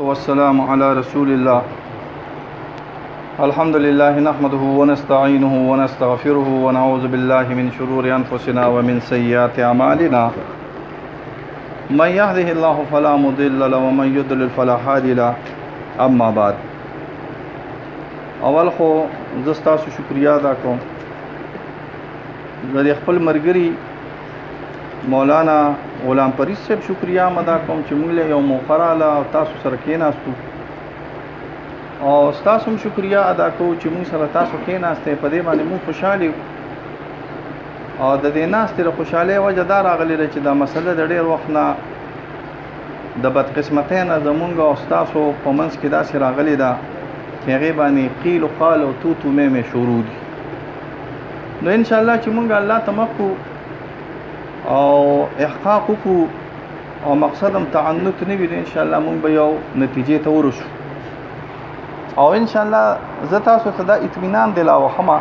والسلام على رسول الله الحمد لله نحمده ونستعينه ونستغفره ونعوذ بالله من شرور أنفسنا ومن سيئات أعمالنا من يهده الله فلا مضل له ومن يضلل فلا هادي له اما بعد اول خو زستاسو شکریا ادا کوم د خپل مرګري مولانا غلام پریز صاحب شکریا ادا کوم چې موږ له یو موقراله تاسو سره کېناستو او تاسو هم شکریا ادا کوم چې موږ سره تاسو کېناستې په دې باندې موږ خوشاله او د دې ناستې له خوشاله وجه دا راغلی چې دا مسله د ډېر وخت نه د بدقسمتۍ نه زمونږ او ستاسو په منځ کې داسې راغلی ده چې هغې باندې قیل و قال او توتو مې شروع دي نو انشاءالله چې مونږ الله ته مخ کړو او احقاق وکړو او مقصد هم تعنت نه وي انشاءالله مونږ به یو نتیجې ته ورسو او انشاءالله زه تاسو ته دا اطمینان دلاوښمه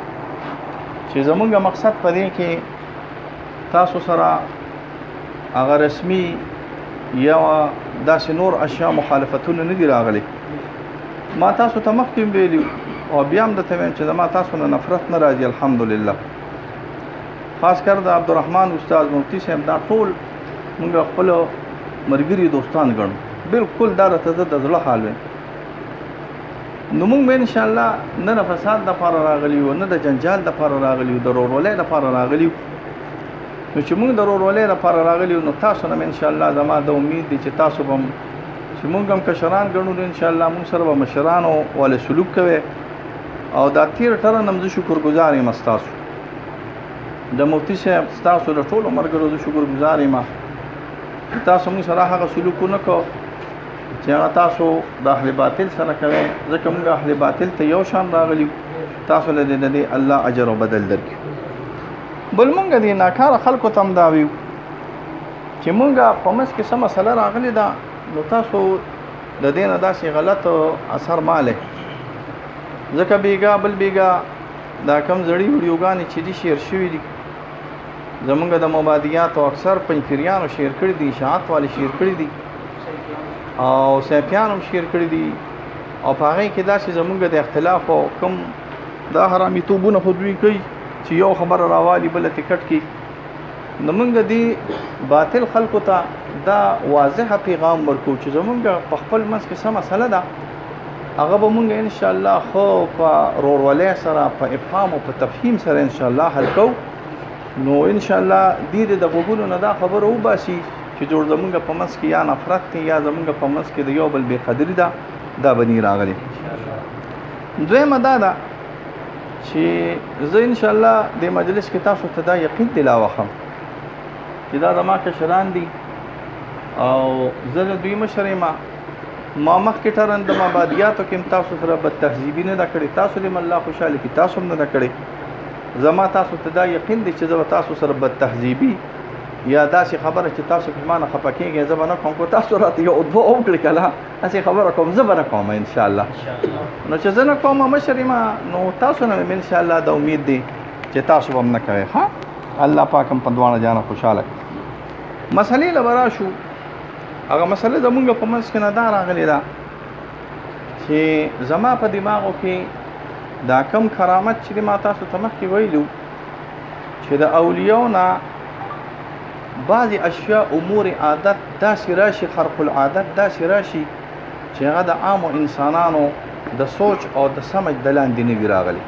چې زمونږ مقصد په دې کې تاسو سره هغه رسمي یا داسې نور اشیاء مخالفتونه نه دي راغلي ما تاسو ته مخکې ویلي او بیا هم درته وایم چې ما تاسو نه نفرت نه راځي الحمدلله خاص کر د عبدالرحمن استاد مفتی صاحب دا ټول موږ خپل مرګري دوستان ګڼو بالکل دا راته د زړه حال وي نو موږ به انشاءالله نه د فساد دپاره راغلي یو نه د جنجال دپاره راغلي یو د ورورولۍ دپاره راغلي یو نو چې موږ د ورورولۍ دپاره راغلي یو نو تاسو نه انشاءالله زما د امید دی چې تاسو به چې موږ هم کشران ګڼو انشاءالله موږ سره به مشرانو والا سلوک کوي او دا تیر ټرن هم زه شکرګزار یم ستاسو د مفتي صاحب ستاسو د ټولو ملګرو زه شکرګزار یم تاسو موږ سره هغه سلوک ونه کوو چې هغه تاسو د اهل باطل سره کوئ ځکه موږ اهل باطل ته یو شان راغلي تاسو له دې الله اجر او بدل درکړي بل موږ دې ناکاره خلکو ته هم دا ویو چې موږ په منځ کې څه مسله راغلې ده نو تاسو د دې نه داسې غلط اثر مالې ځکه بیګا بل بیګا دا کم زړې ویډیوګانې چې دي شیر شوي دي زمونږ د مبادیاتو اکثر پنځپیریانو شیر کړي دي اشاعت والے شیر کړي دي او سیفیان هم شیر کړي دي او په هغې کې داسې زمونږ د اختلاف او کم دا حرامیتوبونه خو دوی کوي چې یو خبره راوالي بله ټکټ کړي نو موږ دې باطل خلکو ته دا واضحه پیغام ورکوو چې زمونږ په خپل منځ کې څه مسله ده هغه به مونږ انشاءالله خو په ورورولۍ سره په افهام او په تفهیم سره انشاءالله حل کوو نو انشاءالله دې د غوږونو نه دا خبره وباسي چې جوړ زمونږ په منځ کې یا نفرت دی یا زمونږ په منځ کې د یو بل بې قدري ده دا به نی راغلی دویمه دا ده چې زه انشاءالله د مجلس کې تاسو ته دا یقین دلاوښم چې دا زما کشران دي او زه د دوی مشر یم ما مخکې ټرن د مبادیاتو کې تاسو سره بد تهذیبي نه ده کړې تاسو دې الله خوشحاله کړي تاسو هم نه ده کړې زما تاسو ته دا یقین دی چې زه به تاسو سره بد تهذیبي یا داسې خبره چې تاسو په ما نه خفه کېږئ زه به نه کوم خو تاسو راته یو دوه وکړئ که نه هسې خبره کوم زه به نه کوم انشاءالله نو چې زه نه کوم مشر یم نو تاسو نه مې انشاءالله د امید دی چې تاسو به هم نه کوئ ها الله پاک هم په دواړه جانه خوشحاله کړي مسلې له به راشو هغه مسله زمونږ په منځ کې نه دا راغلې ده چې زما په دماغو کې دا کم کرامت چې ما تاسو ته مخکې ویلو چې د اولیاو نه بعضې اشیاء امور عادت داسې راشي خرق العادت داسې راشي چې هغه د عامو انسانانو د سوچ او د سمج د لاندې نه وي راغلي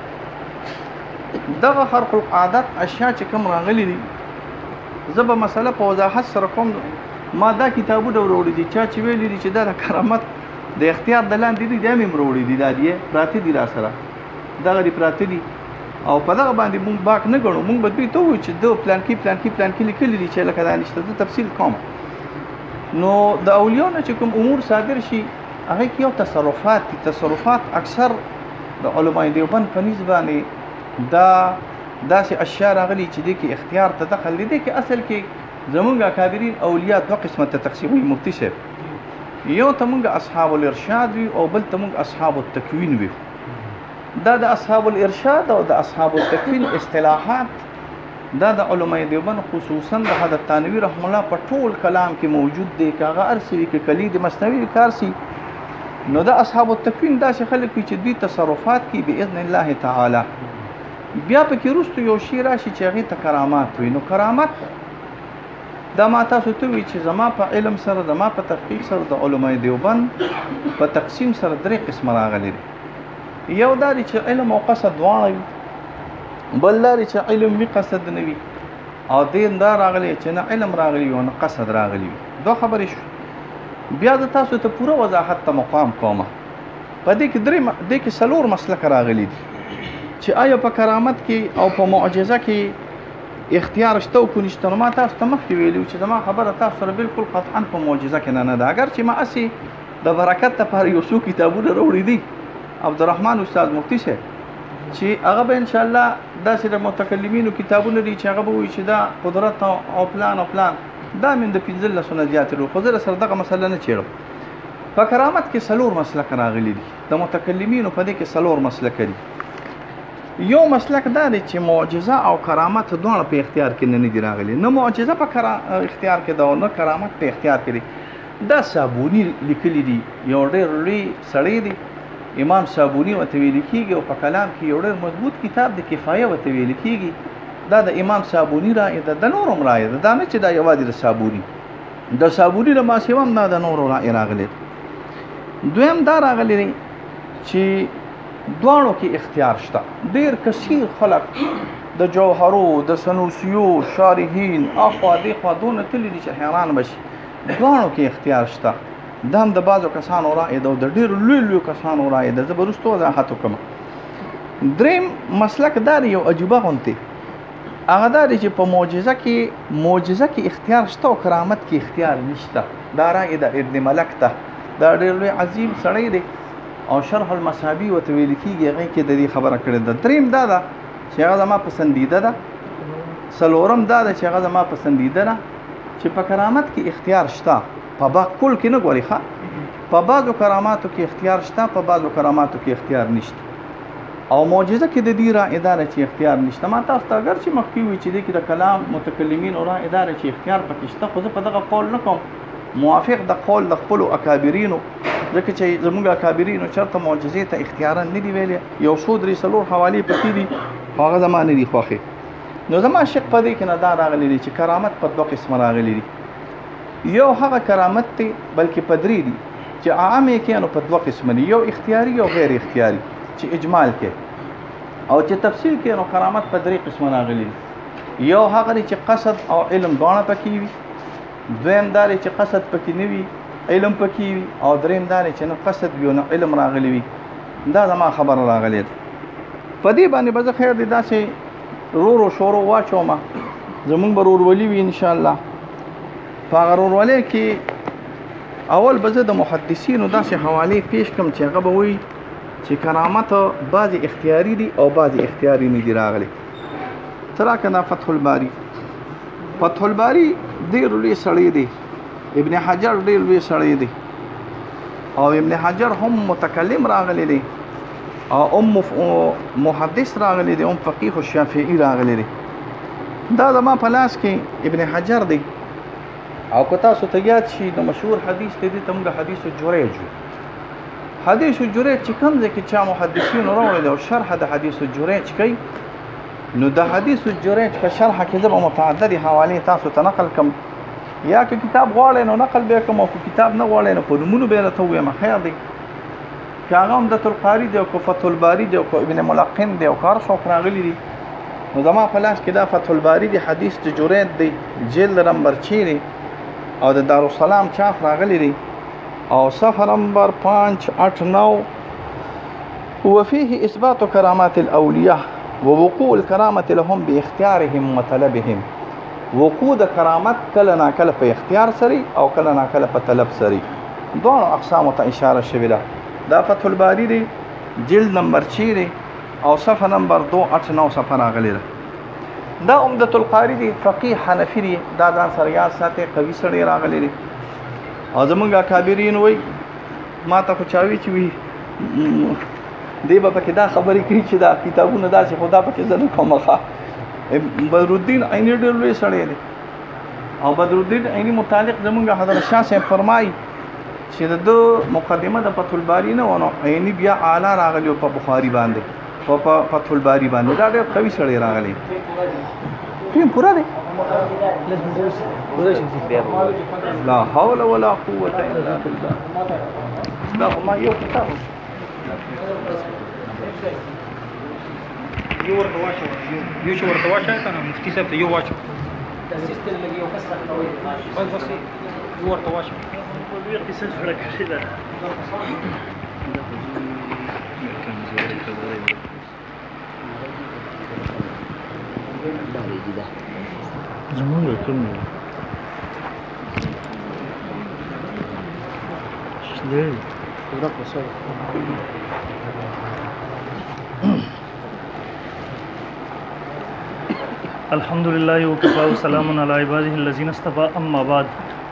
دغه خرق العادت اشیاء چې کوم راغلي دي زه به مسله په وضاحت سره کوم ما دا کتابونه وروړي دي چا چې ویلي دي چې دا د کرامت د اختیار د لاندې دي دا مې وروړي دي دا دي پراته دي را سره دغه دي پراته دي او په دغه باندې مونږ باک نه ګڼو مونږ به دوی ته ووایو چې دو پلان کې لیکلي دي چې لکه دا نشته زه تفصیل کوم نو د اولیاو نه چې کوم امور صادر شي هغې کې یو تصرفات دي تصرفات اکثر د علمای دیوبند په نیز باندې دا داسې اشیاء راغلي چې دې کې اختیار ته دخل دی دې کې اصل کې زمونږ اکابرین اولیاء دوه قسمه ته تقسیموي مفتی صاحب یو ته مونږ اصحاب الارشاد وي او بل ته مونږ اصحاب التکوین وي دا د اصحاب الارشاد او د اصحاب التکوین اصطلاحات دا د علماء دیوبند خصوصا د حضرت تانوی رحم الله په ټول کلام کې موجود دی که هغه ارسوي که کلید مصنوي کار سي نو د اصحاب التکوین داسې خلک وي چې دوی تصرفات کوي باذن الله تعالی بیا پکې وروسته یو شی راشي چې هغې ته کرامات وي نو کرامت دا ما تاسو ته وي چې زما په علم سره زما په تحقیق سره د علماء دیوبند په تقسیم سره 3 قسم راغلي دي یو دا دی چې علم او قصد دواړه وي بل دا دی چې علم وي قصد نه وي او دین دا راغلی چې نه علم راغلی او نه قصد راغلی وي دوه خبرې شو بیا د تاسو ته پوره وضاحت ته مقام کومه په دې کې 4 مسلک راغلي دي چې آیا په کرامت کې او په معجزه کې اختیار شته او کو نشته نو ما تاسو ته مخکې ویلو چې زما خبره تاسو سره بالکل قطعا په معجزه کې نه ده اگر چې ما اسی د برکت لپاره یو څو کتابونه راوړي دي عبدالرحمن استاد مفتی صاحب چې هغه به ان شاء الله داسې د متکلمینو کتابونه دي چې هغه به وایي چې دا قدرت او پلان دا من د 15 نه زیات ورو خو زه سره دغه مسله نه چیرم په کرامت کې 4 مسلک راغلي دي د متکلمینو په دې کې 4 مسلک دي یو مسلک دا دی چې معجزه او کرامت دواړه په اختیار کې نه دي راغلي نه معجزه په اختیار کې ده او نه کرامت په اختیار کې دي دا صابونی لیکلي دي یو ډېر لوی سړی دی امام صابونی ورته ویل کېږي او په کلام کې یو ډېر مضبوط کتاب د کفایه ورته ویل کېږي دا د امام صابونی رایه ده د نورو هم رایه ده دا نه چې دا یوازې د صابونی له ما سوا هم دا د نورو رایه راغلی دویم دا راغلی دی چې دواړو کې اختیار شته ډېر کثیر خلک د جوهرو د سنوسیو شارحین اخوا دېخوا دونه تللي دي چې حیران بشي دواړو کې اختیار شته دا هم د بعضو کسانو رایه ده او د ډېرو لویو کسانو رایه ده زه به وروسته وضاحت وکړم دریم مسلک دا دی یو عجیبه غوندې هغه دا دی چې په معجزه کې اختیار شته او کرامت کې اختیار نشته دا رایه ده ابن ملک ته دا ډېر لوی عظیم سړی دی او شرح المصابی ورته ویل کېږي هغې کې د دې خبره کړې ده دریم دا ده چې هغه زما پسندیده ده څلورم دا ده چې هغه زما پسندیده ده چې په کرامت کې اختیار شته په کل کې نه ګوري ښه په بعضو کراماتو کې اختیار شته په بعضو کراماتو کې اختیار نشته او معجزه کې د دې رایه ده چې اختیار نشته ما تاسو ته اگر چې مخکې وي چې دې کې د کلام متکلمین او رایه ده چې اختیار پکې شته خو زه په دغه قول نه کوم موافق د قول د خپلو اکابرینو ځکه چې زموږ اکابرینو چېرته معجزې ته اختیارا نه دي ویلې یو څو درې څلور حوالې پکې دي هغه زما نه دي خوښې نو زما شک په دې کې نه دا راغلی دی چې کرامت په 2 قسمه راغلی دي یو هغه کرامت دی بلکې په 3 دي چې عام یې کې نو په 2 قسمه دي یو اختیاري او غیر اختیاري چې اجمال کې او چې تفصیل کې نو کرامت په 3 قسمه راغلی دي یو هغه دی چې قصد او علم دواړه پکې وي دویم دا دی چې قصد پکې نه وي علم پکې وي او دریم دا دی چې نه قصد وي او نه علم راغلی وي دا زما خبره راغلی ده په دې باندې به زه خیر دی داسې رو شورو واچوم زمونږ به رورولي وي انشاءالله په هغه رورولۍ کې اول به زه د محدثینو داسې حوالې پیش کړم چې هغه به وایي چې کرامت بعضې اختیاري دي او بعضې اختیاري نه دي راغلي ته راکړه دا فتح الباري ډېر لوی سړی دی ابن حجر ډېر لوی سړی دی او ابن حجر هم متکلم راغلی دی او محدث راغلی دی فقیه الشافعي راغلی دی دا زما په لاس کې ابن حجر دی او که تاسو ته یاد شي د مشهور حدیث دی ته موږ حدیث جریج چې کوم ځای کې چا محدثینو راوړی او شرح د حدیث جریج کوي نو د حدیث جریج په شرح کې زه به متعددې حوالې تاسو ته نقل کړم یا که کتاب غواړئ نو نقل به کوم او که کتاب نه غواړئ نو په نومونو به یې راته ووایم خیر دی که هغه عمدة القاري دی او که فتح الباري دی او که ابن ملقن دی او که هر څوک راغلي دي نو زما په لاس کې دا فتح الباري دی حدیث د جرید دی جلد نمبر 6 دی او د دارالسلام چاپ راغلی دی او صفحه نمبر 589 وفيه اثبات کرامات الاولیاء ووقوع الكرامه لهم باختيارهم وطلبهم وقوع د کرامت کله ناکله په اختیار سری او کله ناکله په طلب سری دوه اقسام ته اشاره شوی ده دا فتح الباری دی جلد نمبر 6 دی او صفحه نمبر 289 صفحه راغلی ده دا عمدة القاری دی فقیه حنفی دی دا ځان سره یاد ساتي قوي سړی راغلی دی او زمونږ اکابرین وای ما ته خو چاوي چې وي دی به پکې دا خبرې کوي چې دا کتابونه داسې خدا پکې زه نه کوم ښه بدرالدین عیني ډېر لوی سړی دی او بدرالدین عیني متعلق زمونږ حضرت شاه صاحب فرمایي چې د مقدمه د فتح الباری نه ونه عیني بیا اعلی راغلی په بخاري باندې په فتح الباری باندې دا ډېر قوي سړی راغلی ټیم پورا دی لا حول ولا قوة الا بالله دا ما یو کتاب یو ورته واچو یو چې ورته واچو کنه مفتي صاحب ته یو واچو سیستم لګي یو کس راخوي بس یو ورته واچو یو قصه جوړه کړې ده زمونږ کوم شته پورا پسو الحمد لله وكفى وسلام على عباده الذين اصطفى اما بعد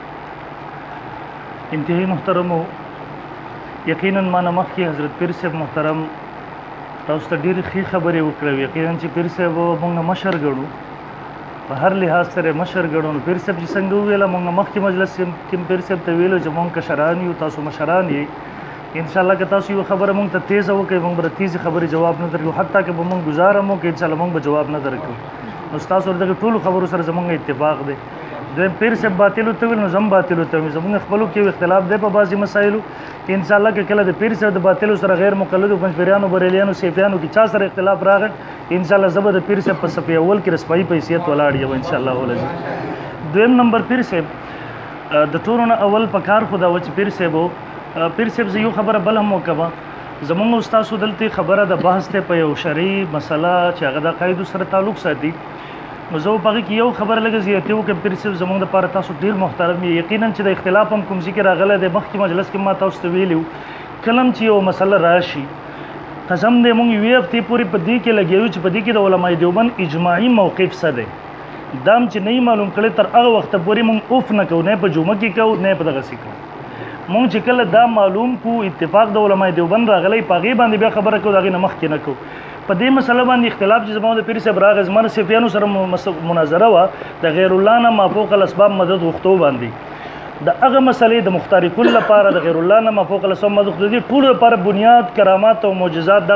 انتهائی محترم یقینا ما نمخ کی حضرت پیر صاحب محترم تاسو ته ډېرې ښې خبرې وکړې یقینا چې پیر صاحب موږ مشر ګڼو په هر لحاظ سره مشر ګڼو نو پیر صاحب چې څنګه وویله موږ مخکې مجلس کې پیر صاحب ته ویلو چې موږ کشران یو تاسو مشران یې انشاءالله که تاسو یو خبره موږ ته تیزه وکړئ موږ به تیزې خبرې جواب نه درکړو حتی که به موږ ګزاره هم وکړو انشاءالله موږ به جواب نه درکړو نو ستاسو دغه ټولو خبرو سره زموږ اتفاق دی دویم پیر صاحب باطلو ته ویل نو زم باطلو ته ویل زموږ خپلو کې یو اختلاف دی په بعضې مسایلو انشاءالله که کله د پیر صاحب د باطلو سره غیر مقلدو پنجپیریانو بریلیانو سیفیانو کې چا سره اختلاف راغی انشاءالله زه به د پیر صاحب په صفحې اول کې رسپایي په حیثیت ولاړ یم انشاءالله ولزي دویم نمبر پیر صاحب د ټولو نه اول په کار خو دا و چې پیر صاحب زه یو خبره بل هم وکړم زموږ استاسو دلته خبره د بحث ته په یو شرعي مسله چې هغه د قاعدو سره تعلق ساتي نو زه په کې یو خبره لږ زیاتې وکړم پیر صاحب زموږ دپاره تاسو ډېر محترم یې یقینا چې د اختلاف هم کوم ذکر راغلی دی مخکې مجلس کې ما تاسو ته ویلي وو کله هم چې یو مسله راشي قسم دی موږ یوې هفتې پورې په دې کې لګیو چې په دې کې د علمای دیوبند اجماعي موقف څه دی دا هم چې نه معلوم کړی تر هغه وخته پورې موږ اوف نه کوو نه په جمعه کې کوو نه په دغسې کوو مونږ چې کله دا معلوم کو اتفاق د علماء دیوبند راغلی په هغې باندې بیا خبره کوو د هغې نه مخکې نه کوو په دې مسله باندې اختلاف چې زما د پیر صاحب راغی زما د صفیانو سره مناظره وه د غیر الله نه مافوق الاسباب مدد غوښتو باندې د هغه مسلې د مختار کل لپاره د غیر الله نه مافوق الاسباب مدد غوښتو دي ټولو لپاره بنیاد کرامات او معجزات دا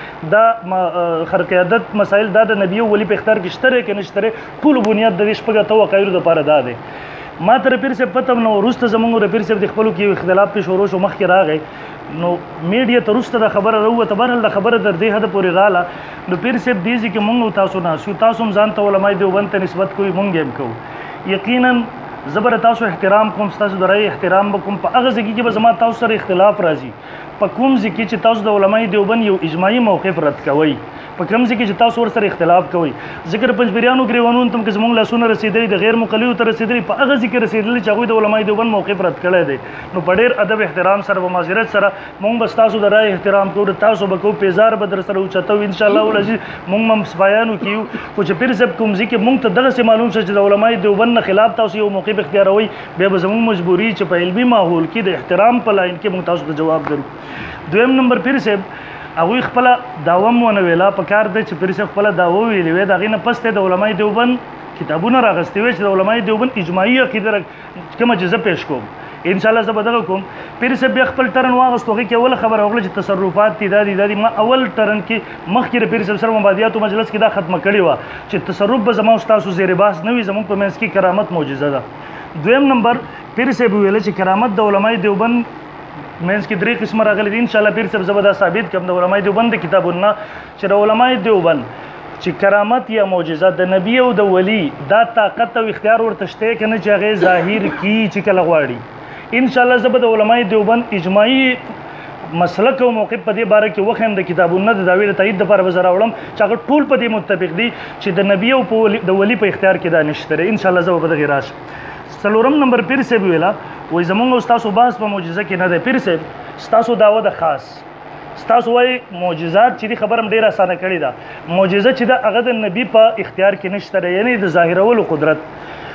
خرق عادت مسایل دا د نبي او ولی په اختیار کې شته که نه شته ټولو بنیاد د دې شپږ اتو عقایدو دپاره دا دی ما تر پیر صاحب پته نو وروسته زموږ د پیر صاحب د خپلو کې یو اختلاف پې شروع شو مخکې راغی نو میډیا ته وروسته دا خبره راووته بهرحال دا خبره تر دې حده پورې راغله نو پیر صاحب دې ځای کې مونږ او تاسو ناست یو تاسو هم ځان ته علماء دیوبند ته نسبت کوئ مونږ هم کوو یقینا زه به تاسو احترام کوم ستاسو د رایې احترام به کوم په هغه ځای کې به زما تاسو سره اختلاف راځي په کوم ځای کې چې تاسو د علماء دیوبند یو اجماعي موقف رد کوئ په کوم ځای کې چې تاسو ورسره اختلاف کوئ ذکر پنجپیریانو ګریوانونو ته که زموږ لاسونه رسېدلي د غیر مقلدو ته رسېدلي په هغه ځای کې رسېدلي چې هغوی د علماء دیوبند موقف رد کړی دی نو په ډېر ادب احترام سره په معذرت سره مونږ به ستاسو د رایې احترام کوو تاسو به کوو پیزار به در سره اوچتو انشاءالله العزیز مونږ هم صفایانو کیو خو چې پیر صاحب کوم ځای کې مونږ ته دغسې معلوم شو چې د علماء دیوبند نه خلاف تاسو یو موقف اختیاروئ بیا به زموږ مجبوري چې په علمي ماحول کې د احترام په لاین کې مونږ تاسو ته جواب درو دویم نمبر پیر صاحب هغوی خپله دعوه هم ونه ویله په کار دی چې پیر صاحب خپله دعوه ویلې وې د هغې نه پس دی د علماء دیوبند کتابونه راغستې وې چې د علماء دیوبند اجماعي عقیده کومه چې زه پیش کوم انشاءالله زه به دغه کوم پیر صاحب بیا خپل ټرن واغستو هغې کې اوله خبره وکړه چې تصرفات دي دا دي ما اول ټرن کې مخکې د پیر صاحب سره مبادیاتو مجلس کې دا ختمه کړې وه چې تصرف به زما ستاسو زیر بحث نه وي زموږ په منځ کې کرامت معجزه ده دویم نمبر پیر صاحب ویله چې کرامت د علماء دیوبند مینس کې درې قسمه راغلي دي انشاءالله پیر صاحب زه به دا ثابت کړم د علماء دیوبند د کتابونه چې د علماء دیوبند چې کرامت یا معجزه د نبي او د ولی دا طاقت او اختیار ورته شته که نه چې هغې ظاهر کي چې کله غواړي انشاءالله زه به د علماء دیوبند اجماعي مسلک او موقف په دې باره کې وخیم د کتابونه د دعوې د تایید دپاره به زه راوړم چې هغه ټول په دې متفق دي چې د نبي او د ولی په اختیار کې دا نشته دی انشاءالله زه به په دغې راشم څلورم نمبر پیر صاحب ویله وایي زموږ او ستاسو بحث په معجزه کې نه دی پیر صاحب ستاسو دعوه د خاص ستاسو وایي معجزات چې دي خبره هم ډېره اسانه کړې ده معجزه چې ده هغه د نبي په اختیار کې نشته دی یعنې د ظاهرولو قدرت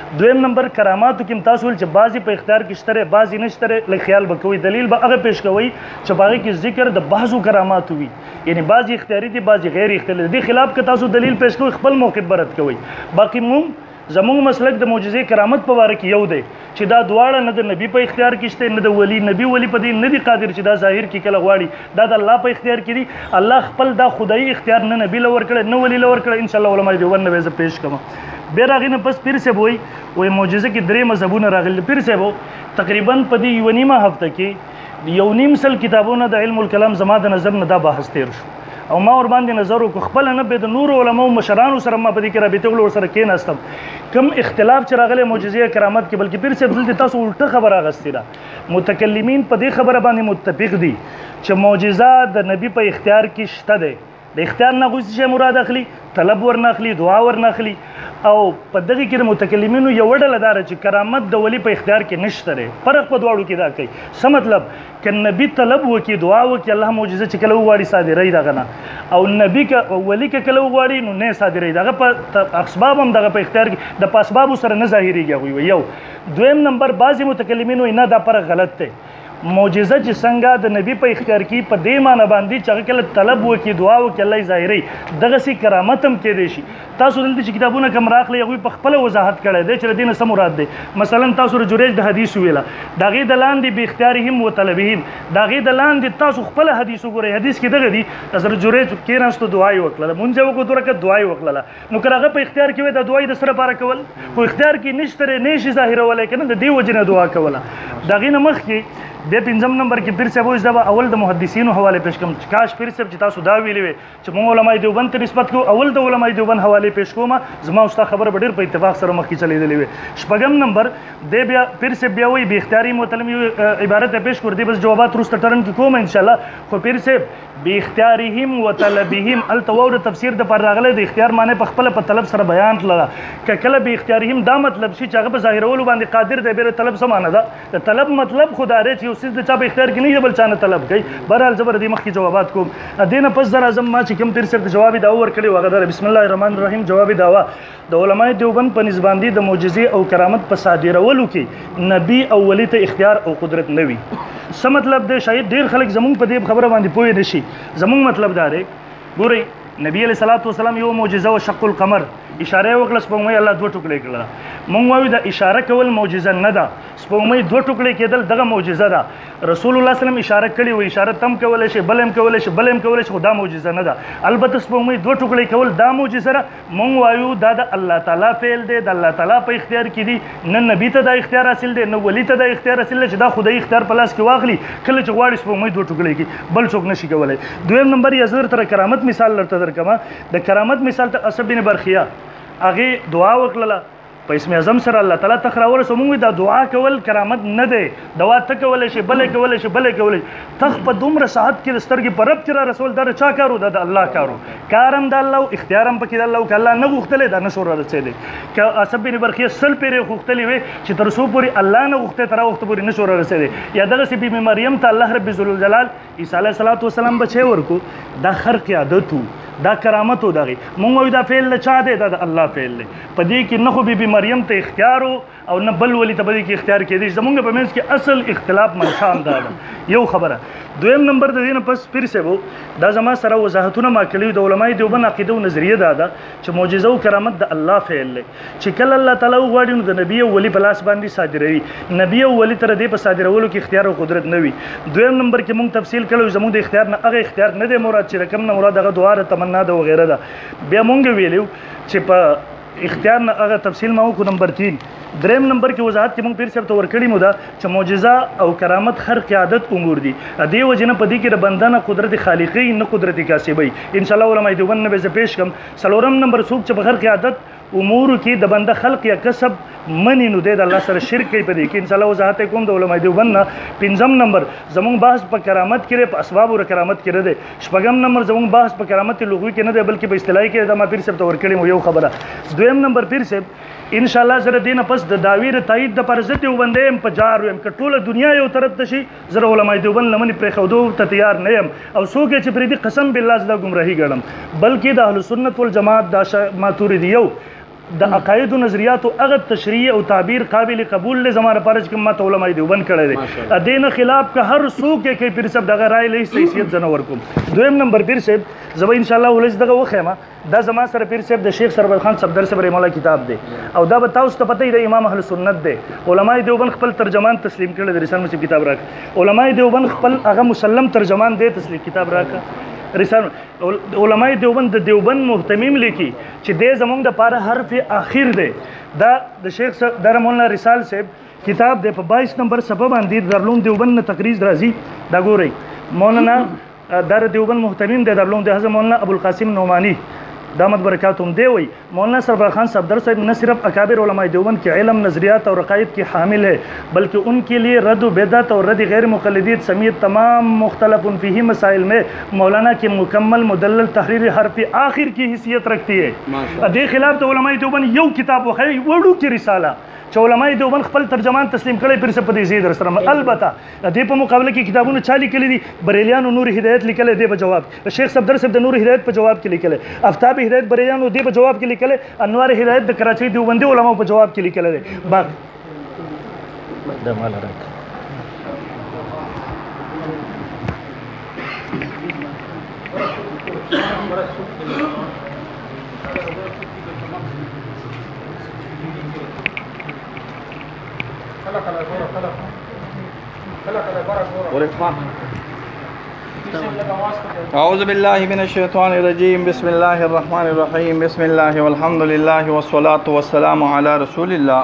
دویم نمبر کراماتو کې تاسو ول چې بعضی په اختیار کې شته بعضی نشته لکه خیال به کوي دلیل به هغه پیش کوي چې باغی کې ذکر د بعضو کراماتو وي یعنی بعضی اختیاري دي بعضی غیر اختیاري دي خلاف که تاسو دلیل پیش کوي خپل موقف برت کوي باقی زمونږ مسلک د معجزې کرامت په واره کې یو دی چې دا دواړه نه د نبی په اختیار کې شته نه د نبی ولی په دې نه دي قادر چې دا ظاهر کې کله غواړي دا د الله په اختیار کې دي الله خپل دا خدایي اختیار نه نبی لور کړي نه ولی لور کړي ان شاء الله علماء دیوبند به زه پیش کوم بیا راغی نه بس پیر سے وای معجزه کې درې مذهبونه راغلي پیر سے وو تقریبا په دې یو نیمه هفته کې یو نیم سل کتابونه د علم الکلام زما د نظر نه دا بحث تیر شو او ما ور باندې نظر وکړ خپل نه به د نور علماء مشرانو سره ما په دې کې رابطه ول سره کېناستم کم اختلاف چې راغلی معجزې کرامت کې بلکې پیر صاحب دلته تاسو الټه خبره اغستې ده متکلمین په دې خبره باندې متفق دي چې معجزه د نبی په اختیار کې شته ده د اختیار نه غوښتي چې مراد اخلي طلب ور نه اخلي دعا ور نه اخلي او په دغه کې د متکلمینو یو ډله دار چې کرامت د ولی په اختیار کې نشته لري فرق په دواړو کې دا کوي څه مطلب ک نبی طلب وکي دعا وکي الله معجزه چې کله وغواړي صادري دغه نه او نبی ک ولی ک کله وغواړي نو نه صادري دغه په اسباب هم دغه په اختیار کې د اسباب سره نه ظاهريږي یو دویم نمبر بعضی متکلمینو نه دا پر غلط دی معجزه چې څنګه د نبی په اختیار کې په دې معنی باندې چې کله طلب وکي دعا وکي الله ظاهري دغه سي کرامت هم کې دي شي تاسو دلته چې کتابونه کوم راخلي هغه په خپل وضاحت کړی دی چې دینه سم مراد دی مثلا تاسو جوړج د حدیث ویلا دغه د لاندې به اختیارهم او طلبهم دغه د لاندې تاسو خپل حدیث وګورئ حدیث کې دغه دی تاسو جوړج کې راستو دعای وکړه مونږ یو کو درکه دعای وکړه نو کراغه په اختیار کې د دعای د سره پاره کول خو اختیار کې نشته نه شي ظاهر ولکه د دې وجنه دعا کوله دغه نمخ کې بیا پنځم نمبر کې پیر صاحب اوس دا اول د محدثینو حواله پیش کوم کاش پیر صاحب چې تاسو دا ویلې وي چې موږ علماء دیوبند ته نسبت کوو اول د علماء دیوبند حواله پیش کوم زما اوس خبره ډېر په اتفاق سره مخکې چلیدلې وي شپږم نمبر د بیا پیر صاحب بیا وی به اختیاري متلم عبارت پیش کړ دې بس جوابات روسته ټرن کې کوم ان شاء الله خو پیر صاحب به اختیارهم وطلبهم التوور تفسیر د پر راغله د اختیار معنی په خپل په طلب سره بیان کړه کله به اختیارهم دا مطلب شي چې هغه په ظاهرولو باندې قادر دی به طلب سمانه ده د طلب مطلب خدای چې اوس د چا په اختیار کې نه بل چانه طلب کوي بهرحال زبر دې مخکې جوابات کوم دینه پس در اعظم ما چې کوم تیر سره جواب دا ور کړی وغه بسم الله الرحمن الرحیم جواب داوا د علماء دیوبند په نسبت د معجزې او کرامت په صادرولو کې نبی او ولی ته اختیار او قدرت نه وي څه مطلب دی شاید ډیر خلک زمونږ په دې خبره باندې پوه نشي زمونږ مطلب دا دی ګورئ نبی علیہ الصلوۃ والسلام یو معجزه او شق القمر اشاره وکړه سپوږمۍ الله دوه ټوکړي کړل مونږ وایو د اشاره کول معجزه نه ده سپوږمۍ دوه ټوکړي کېدل دغه معجزه ده رسول الله صلی الله علیه وسلم اشاره کړې و اشاره تم کولای شي بلم کولای شي بلم کولای شي خدا معجزه نه ده البته سپوږمۍ دوه ټوکړي کول دا معجزه ده مونږ وایو دا د الله تعالی فعل دی د الله تعالی په اختیار کې دي نه نبی ته دا اختیار حاصل دی نه ولی ته دا اختیار حاصل دی چې دا خدای اختیار په لاس کې واخلي کله چې غواړي سپوږمۍ دوه ټوکړي کې بل څوک نشي کولای دویم نمبر یې زر تر کرامت مثال لرته درکما د کرامت مثال ته اسب بن برخیه هغه دعا وکړه په اسم اعظم سره الله تعالی تخراور سمون دا دعا کول کرامت نه دی دعا تکول شي بل کول شي بل کول تخ په دومره ساعت کې سترګې پر رب چې رسول در چا کارو د الله کارو کارم د الله اختیارم پکې د الله کله نه غوښتل دا نشور رسېدي ک اسب بن برخیه سل پیره غوښتلې وي چې تر سو پوری الله نه غوښته تر وخت پوری نشور رسېدي یا دغه سی بی مریم ته الله رب ذل جلال عیسی علیه السلام بچي ورکو دا خرق عادتو دا کرامت و دغه مونږ دا فعل چا دی دا الله فعل دی په دې کې نه خو بی مریم ته اختیار او نه بل ولی ته به کې اختیار کېدی زمونږ په منځ کې اصل اختلاف منشام دا یو خبره دویم نمبر د دې پس پیر سبو دا زما سره وضاحتونه ما کړی د علماء دیوبند عقیده او نظریه دا ده چې معجزه او کرامت د الله فعل دی چې کله الله تعالی وغواړي نو د نبی او ولی په لاس باندې صادروي نبی او ولی تر دې په صادرولو کې اختیار او قدرت نه وي دویم نمبر کې مونږ تفصیل کړو زموږ د اختیار نه هغه اختیار نه دی مراد چې رقم نه مراد هغه دعا ده تمنا ده وغیرہ ده بیا مونږ ویلو چې په اختیار نه هغه تفصیل ما وکړو نمبر 3 دریم نمبر کې وضاحت کې مونږ پیر صاحب ته ورکړی مو دا چې معجزه او کرامت خرق عادت امور دي دې وجنه په دې کې د بندانه قدرت خالقی نه قدرت کاسبی ان شاء الله علماء دیوبند نه به پیش کوم سلورم نمبر سوق چې په خرق عادت امور کې د بنده خلق یا کسب منی نو د الله سره شرک کوي په دې کې ان شاء الله وضاحت کوم د علماء دیوبند نه پنځم نمبر زموږ بحث په کرامت کې په اسباب او کرامت کې ده شپږم نمبر زموږ بحث په کرامت لغوي کې نه ده بلکې په اصطلاحي کې د ما پیر صاحب ته ورکړی مو یو خبره دویم نمبر پیر صاحب ان شاء الله زره دینه پس د داویر تایید د پرزت وبندې ام په جار ويم کټوله دنیا یو طرف ته شي زره علماء دیوبند لمن پر خودو ته تیار نه يم او څوک چې پرې دي قسم بالله زدا گمراهي ګړم بلکې د اهل سنت والجماعت د ماتوریدیو د عقاید او نظریاتو هغه تشریح او تعبیر قابل قبول له زمانه پرج کوم ماته علماء دیوبند کړی دی دین خلاف که هر څوک کې پیر صاحب دغه رائے لې حیثیت زنور کوم. دویم نمبر پیر صاحب زبا ان شاء الله ولز دغه وخیمه دا زما سره پیر صاحب د شیخ سرور خان صفدر صاحب رحم الله کتاب دی او دا به تاسو ته پته دی امام اهل سنت دی. علماء دیوبند خپل ترجمان تسلیم کړل د رسالت مصیب کتاب راک. علماء دیوبند خپل هغه مسلم ترجمان دی تسلیم کتاب راک. رسالت علماء دیوبند د دیوبند محتمیم لیکي چې د زمونږ د پاره حرف اخر دی. دا د شیخ در مولانا رسال صاحب کتاب دی په 22 نمبر سبب باندې درلوم دیوبند نه تقریر راځي دا ګورئ. مولانا در دیوبند محتمیم دی درلوم د حضرت مولانا ابوالقاسم نعمانی دامت برکاتهم دی وی مولانا سرور خان صفدر صاحب न सिर्फ अकाबिर उलमाए देवबंद के इल्म नज़रियात और अक़ाइद के हामिल है बल्कि उनके लिए रद्द बिदअत और रद्द गैर मुक़ल्लिदीत समेत तमाम मुख्तलिफ़ फ़िही मसाइल में मौलाना की मुकम्मल मुदल्लल तहरीर हरफ आखिर की हैसियत रखती है. दे खिलाफ तो उलमाए देवबंद यौ किताब वखै वडू की रिसाला چې علماء دیوبند خپل ترجمان تسلیم کړي پیر څه په دې زید سره البته د په مقابله کې کتابونه چا لیکلي دي بریلیانو نور هدایت لیکل دی په جواب شیخ صفدر صاحب د نور هدایت په جواب کې لیکل افتاب هدایت بریلیانو دی په جواب کې لیکل انوار هدایت د کراچۍ دیوبندي علماء په جواب کې لیکل دي باغ د مال راک أعوذ بالله من الشيطان الرجيم بسم الله الرحمن الرحيم بسم الله والحمد لله والصلاة والسلام على رسول الله.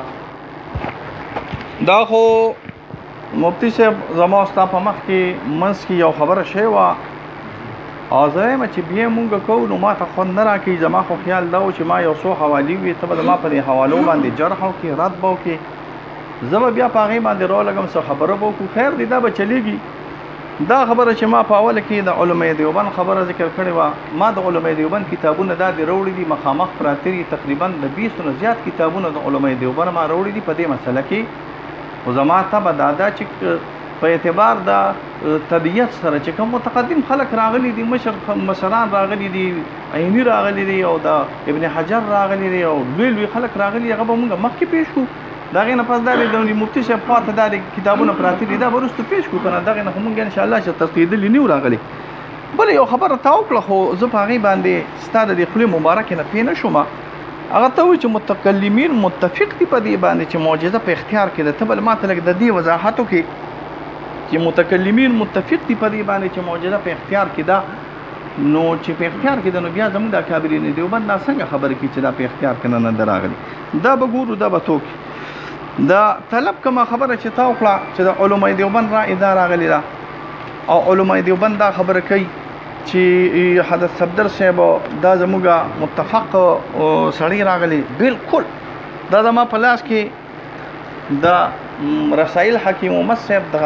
دا خو مفتی صاحب زما ستا په مخ کې منځ کې یو خبره شوې وه او زه یم چې بیا مونږ کوو نو ما ته خوند نه راکوي. زما خو خیال دا و چې ما یو څو حوالې وي ته به زما په دې حوالو باندې جرح وکړې رد به وکړې زه به بیا په هغې باندې رالګم څه خبره به وکړو. خیر دی دا به چلیږي. دا خبره چې ما په اوله کې د علماء دیوبند خبره ذکر کړې وه ما د علماء دیوبند کتابونه دا دې راوړي دي مخامخ پراته دي تقریبا د 20 نه زیات کتابونه د علماء دیوبند ما راوړي دي په دې مسله کې. خو زما طبع دا ده چې په اعتبار د طبیعت سره چې کوم متقدم خلک راغلي دي مشران راغلي دي عیني راغلي دي او د ابن حجر راغلي دي او لوی لوی خلک راغلي هغه به مونږ مخکې پیش کړو. دا غي نه پس دا د مفتی صاحب خواته دا کتابونه پراته دي دا ورسته پیش کو کنه دا غي نه مونږ ان شاء الله چې تفصیل نیو راغلي. بل یو خبره تا وکړه خو زه په هغې باندې ستا د دې خولې مبارکې نه پوه نه شوم. هغه ته وایي چې متکلمین متفق دي په دې باندې چې معجزه په اختیار کې ده. ته بل ما ته لږ د دې وضاحت وکړې چې متکلمین متفق دي په دې باندې چې معجزه په اختیار کې ده نو چې په اختیار کې ده نو بیا زموږ د اکابرین دیوبند دا څنګه خبره کوي چې دا په اختیار کې نه ده راغلي. دا به ګورو دا به توکي دا طلب کومه خبره چې تا وکړه چې د علماء دیوبند را اداره راغلی ده او علماء دیوبند دا خبره کوي چې حضرت صفدر صاحب دا زموږ متفق سړی راغلی بالکل. دا زما په لاس کې د رسائل حکیم محمد صاحب د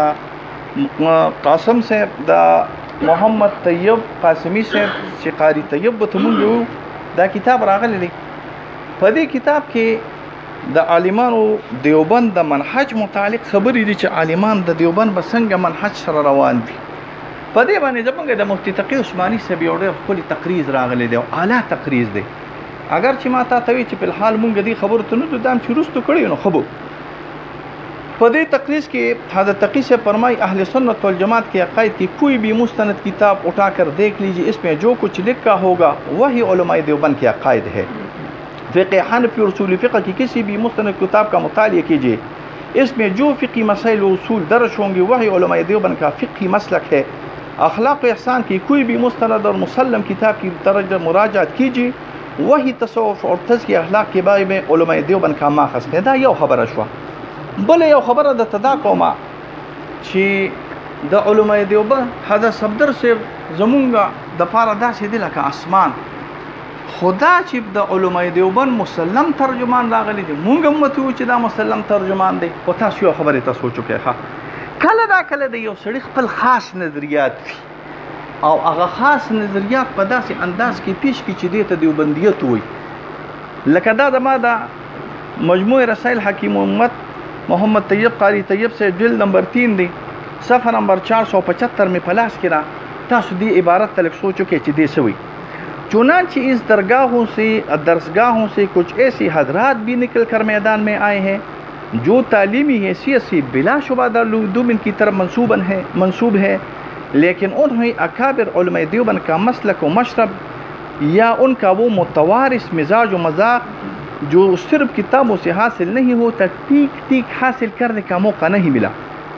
قاسم صاحب د محمد طیب قاسمی صاحب چې قاری طیب به ته مونږ دا کتاب راغلی دی. په دې کتاب کې د عالمانو دیوبند د منهج متعلق خبرې دي چې عالمان د دیوبند به څنګه منهج سره روان دي. په دې باندې زموږ د مفتی تقی عثماني صاحب یو ډېر ښکلی تقریز راغلی دی او اعلی تقریز دی. اگر چې ما تا ته وایي چې په الحال مونږ دې خبرو ته نه دو دا هم چې وروستو کړی نو ښه به. په دې تقریز کې حضرت تقی سے فرمائی اہل سنت والجماعت کے عقائد کی کوئی بھی مستند کتاب اٹھا کر دیکھ لیجیے اس میں جو کچھ لکھا ہوگا وہی علماء دیوبند کے عقائد ہے. فقہ حنفی اور اصول فقہ کی کسی بھی مستند کتاب کا مطالعہ کیجیے اس میں جو فقی مسائل و اصول درج ہوں گے وہی علماء دیوبند کا فقی مسلک ہے. اخلاق و احسان کی کوئی بھی مستند اور مسلم کتاب کی مراجعت کیجیے وہی تصوف اور تزکیہ اخلاق کے بارے میں علماء دیوبند کا ماخذ ہے. دا یو خبره شوه. بل یو خبره د تدا کومه چې د علماء دیوبند حضرت صفدر صاحب زمونږ د پاره داسې دی لکه اسمان خدا چې د علماء دیوبند مسلم ترجمان راغلی دی مونږ هم ورته وایو چې دا مسلم ترجمان دی. خو تاسو یو خبرې ته سوچ وکړئ ښه کله دا کله د یو سړي خپل خاص نظریات وي او هغه خاص نظریات په داسې انداز کې پیش کړي چې دې ته دیوبندیت وایي. لکه دا زما د مجموع رسائل حکیم محمد طیب قاری طیب سے جلد نمبر 3 دی صفحه نمبر 475 میں پلاس کرا تاسو دی عبارت تلک سوچو کې چې دی سوی चुनांचे इस दरसगाहों से कुछ ऐसे हजरात भी निकल कर मैदान में आए हैं जो तालीमी हैसियत से बिलाशुबा दारुल की तरफ मंसूब है, लेकिन उन्हें अकाबिर उलमा देवबंद का मसलक व मशरब या उनका वो मुतवारिस मिजाज व मजाक जो सिर्फ किताबों से हासिल नहीं होता, ठीक हासिल करने का मौका नहीं मिला।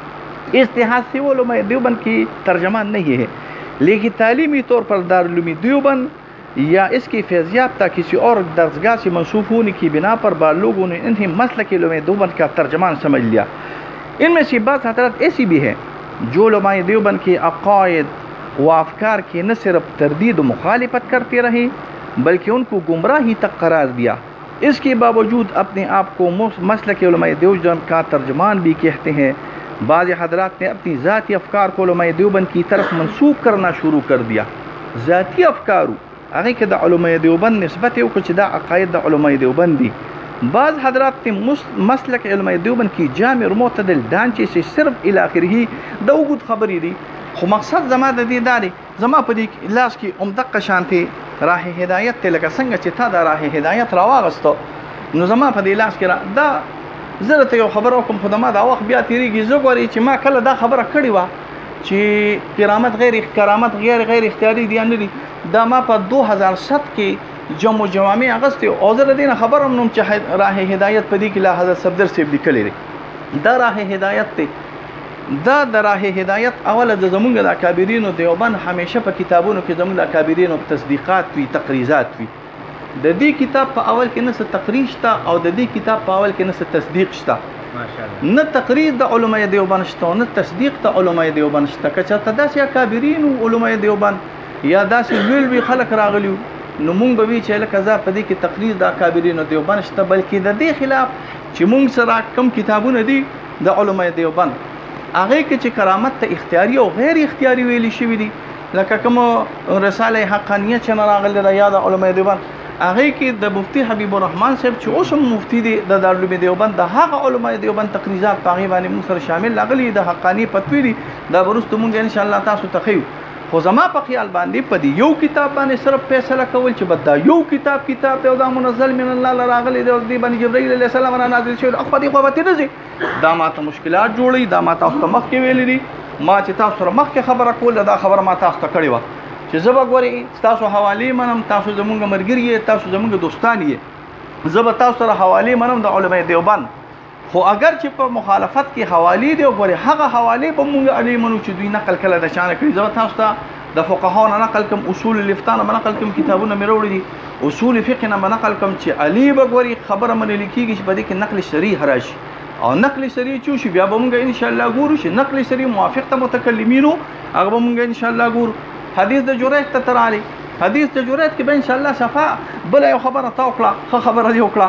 इस लिहाज से वो उलमा देवबंद की तर्जमान नहीं है, लेकिन तालीमी तौर पर दारुल उलूम देवबंद या इसकी फैज़याफ्ता किसी और दरसगाह से मंसूब होने की बिना पर बाद लोगों ने इन्हें मसलक उलमा देवबंद का तर्जमान समझ लिया। इनमें से बात हज़रात ऐसी भी है जो उलमा देवबंद के अक़ायद व अफ़कार की न सिर्फ तरदीद व मुखालिफत करते रहे बल्कि उनको गुमराही तक करार दिया। इसके बावजूद अपने आप को मसलक उलमा देवबंद का तर्जमान भी कहते हैं। बाज़ हज़रात ने अपनी ज़ाती अफ़कार को उलमा देवबंद की तरफ मंसूब करना शुरू कर दिया। ज़ाती अफ़कार आगे के दा उलमा देवबंद नस्बत है कुछ दा अक़ायद दा उलमा देवबंद दी। बाज़ हज़रात ने मसलक उलमा देवबंद की जामिर और मुतदल ढांचे से सिर्फ इला आखिर ही दौगुद खबरी दी। खो मकसद जमा द दे दारे जमा पदी लास की उमदक शांति राह हिदायत ते लगा संग चिता दा राह हिदायत रावागस्तो नो जमा पदी लास के दा जरत यो खबर हुकुम खुदमा दा वक्त बिया तिरीगी जोगरी چې ما کله دا خبره کړې وا چې کرامت غیر اختیاري دي نه دي دا ما په 2007 کې جمع جوامع اغست او زه دینه خبرم نوم چې راه هدایت پدې کې لا حضرت صفدر سیب لیکلې دا راه هدایت ته دا د راه هدایت اوله د زمونږ د اکابرینو دیوبند همیشه په کتابونو کې زمونږ د اکابرینو تصدیقات وی تقریزات وی د دې کتاب په اول کې نه څه تقریر شته او د دې کتاب په اول کې نه څه تصدیق شته ماشاءالله نه تقریر د علماء دیوبند شته نه تصدیق د علماء دیوبند شته که چېرته داسې اکابرینو علماء دیوبند یا داسې لوی خلک راغلیو نو مونږ به وی چې لکه زه په دې کې تقریر د اکابرینو دیوبند شته بلکې د دې خلاف چې مونږ سره کم کتابونه دي د علماء دیوبند هغه کې چې کرامت ته اختیاري او غیر اختیاري ویلي شوی دي لکه کوم رساله حقانیه چې نه راغلی د یاد علماء دیوبند هغه کې د مفتی حبیب الرحمن صاحب چې اوس هم مفتی دی د دارالعلوم دیوبند د هغه علماء دیوبند تقریزات په هغه باندې موږ سره شامل راغلي د حقانی فتوی دي دا ورسته مونږ ان شاء الله تاسو ته خو خو زما په خیال باندې په دې یو کتاب باندې صرف فیصله کول چې بد دا یو کتاب ته دا منزل من الله راغلی دی د باندې جبرائیل علیه السلام را نازل شوی خو دې خو به نه دا ماته مشکلات جوړي دا ماته تاسو مخ کې ویل دي ما چې تاسو سره مخ کې خبره کول دا خبره ما تاسو ته کړې و چې زبا ګوري تاسو حواله منم تاسو زمونږ مرګري تاسو زمونږ دوستان یې زبا تاسو سره حواله منم د علماء دیوبند خو اگر چې په مخالفت کې حواله دی ګوري هغه حواله به مونږ علی منو چې دوی نقل کله د شان کړی زبا تاسو ته د فقهاو نقل کوم اصول الافتاء نقل کوم کتابونه مې وروړي دي اصول فقه نه نقل کوم چې علی به ګوري خبره من لیکيږي چې په دې کې نقل شریح راشي او نقل شریع چوشي بیا به مونږ ان شاء الله ګورو چې نقل شریع موافق ته متکلمینو هغه به مونږ ان شاء الله ګورو حدیث د جریح ته ترالی حدیث د جریح کې به ان شاء الله صفا بل یو خبره تا وکړه خبره دی وکړه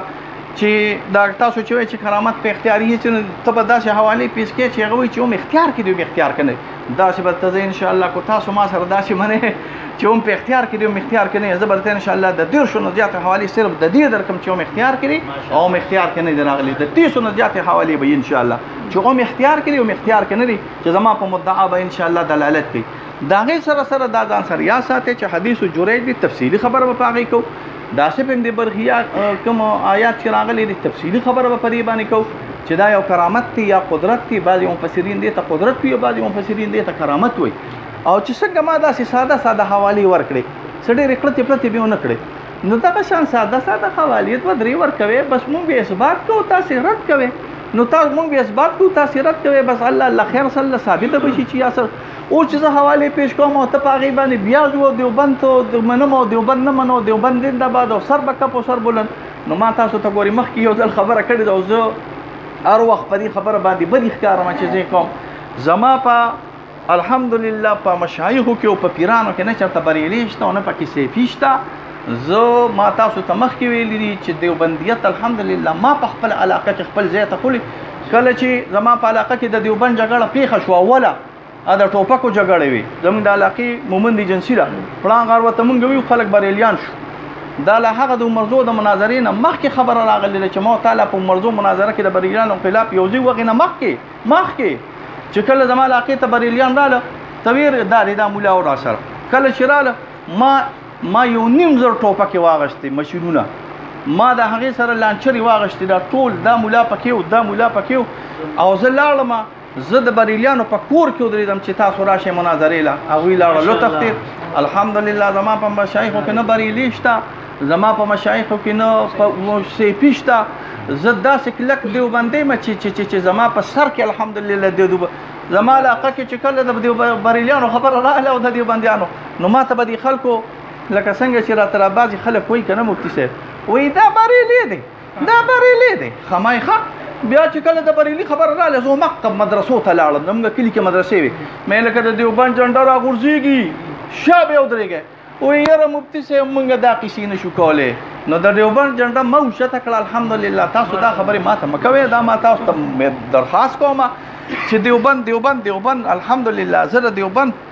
چې دا تاسو چې کرامت په اختیاري چې ته به داسې حواله پیش کې چې هغه وي چې هم اختیار کې دی اختیار کنه داسې به ته ان شاء الله کو تاسو ما سره داسې منه چې هم په اختیار کې دی اختیار کنه زبرته ان شاء الله د 150 زیات حواله صرف د دې درکم چې هم اختیار کړي او هم اختیار کنه دراغلي د 300 زیات حواله به ان شاء الله چې هم اختیار کړي او اختیار کنه چې زما په مدعا به ان شاء الله دلالت کوي دا غي سره دا ځان سره یا ساته چې حدیث جریح دی تفصیلی خبره به پاغي کو دا سپم دی برخیا کوم آیات چې راغلي دي تفصیلی خبره به پرې باندې کو چې دا یو کرامت دی یا قدرت دی بعضی مفسرین دي ته قدرت وي بعضی مفسرین دي ته کرامت وي او چې څنګه ما دا ساده حواله ورکړي سړي رکړه پرته به نه کړي نو دا شان ساده حواله و درې ورکوي بس مونږ به اثبات کو تاسو رد کوي نو تاسو مونږ به اثبات کو تاسو رد کوي بس الله خیر صلی الله ثابت بشي چې یاسر او چې حواله پیش کوم او ته پاغي باندې بیا جو دیوبند ته منم او دیوبند نه منو دیوبند زنده‌باد او سر بکپ او سر بلند نو ما تاسو ته ګوري مخ کې یو ځل خبره کړې دا زه هر وخت په دې خبره باندې بدی ښکارم چې زه کوم زما په الحمدلله په مشایخو کې او په پیرانو کې نه چرته بریلی شته او نه پکې سیفی شته زه ما تاسو ته مخ کې ویلي دي چې دیوبندیت الحمدلله ما په خپل علاقه کې خپل ځای ته خولي کله چې زما په علاقه کې د دیوبند جګړه پیښه شو اوله دا ټوپکو جګړه وي زموږ د علاقې مومند جنسي را پړان غار وته مونږ ویو خلک بریلیان شو دا له هغه د مرزو د مناظرې نه مخکې خبره راغله چې ما تعالی په مرزو مناظره کې د بریلیانو خلاف یو ځای وغه نه مخکې چې کله زما علاقې ته بریلیان رااله تویر دا مولا او را سره کله چې رااله ما ما یو نیم زر ټوپکې واغشتې مشینونه ما د هغې سره لانچرې واغشتې دا ټول دا مولا پکې و دا مولا پکې و او زه لاړم زه د بریلیانو په کور کې ودرېدم چې تاسو راشئ مناظرې له هغوی لاړل وتښتېد الحمدلله زما په مشایخو کې نه بریلي شته زما په مشایخو کې نه سیفي شته زه داسې کلک دیوبندی یم چې زما په سر کې الحمدلله زما علاقه کې چې کله د بریلیانو خبره راغله او د دیوبندیانو نو ما ته به دې خلکو لکه څنګه چې راته را بعضې خلک وایي که نه مفتي صاحب وایي دا بریلی دی دا بریلی دی خمای ښه بیا چې کله د بریلي خبره راغله زه مکتب مدرسو ته لاړم زموږ کلي کې مدرسې وې مې لکه د دیوبند جنډه راغورځېږي شا بیا ودرېږی وایي یاره مفتي صاحب موږ دا کیسې نه شو کولی نو د دیوبند جنډه ما اوچته کړه الحمدلله تاسو دا خبرې ما ته مه کوئ دا ما تاسو ته درخواست کوم چې دیوبند الحمدلله زه د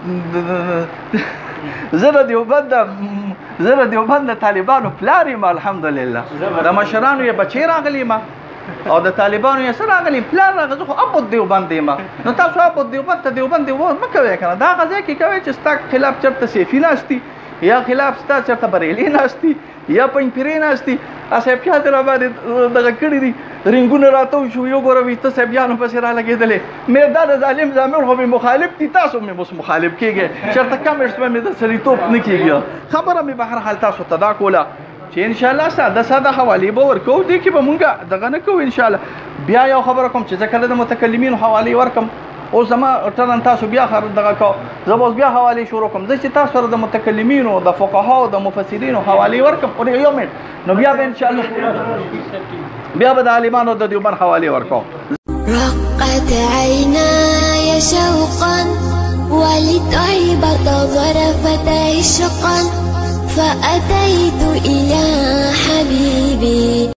دیوبند د طالبانو پلار یم الحمدلله د مشرانو یې بچی راغلی یم او د طالبانو یې څه راغلی پلار راغلی زه خو ابو دیوبند یم نو تاسو ابو دیوبند ته دیوبند مه کوئ که نه دا هغه ځای کې کوئ چې ستا خلاف چېرته سیفي ناستي یا خلاف ستا چېرته بریلي ناستي یا پنجپیرې ناستي صاحب چا دې راباندې دغه کړي دي رنګونه راته وشو یو ګوره ویښته صاحبیانو پسې رالګېدلې مې دا د ظالم ضامر خو مې مخالف دي تاسو مې اوس مخالف کېږئ چېرته کمېنټس به مې د سړیتوب نه کېږي خبره مې به هر حال تاسو ته دا کوله چې انشاءالله ساده حوالې به ورکوو دې کې به مونږ دغه نه کوو انشاءالله بیا یو خبره کوم چې زه کله د متکلمینو حوالې ورکم اوس زما ټرن تاسو بیا دغه کو زه به اوس بیا حوالې شروع کوم زه چې تاسو سره د متکلمینو د فقهاو د مفسرینو حوالې ورکم یو منټ نو بیا به انشاءالله بیا به د عالمانو د دیوبند حوالې ورکوم رقت عيناي شوقا ولطيبة ظرفت عشقا فأتيت إلى حبيبي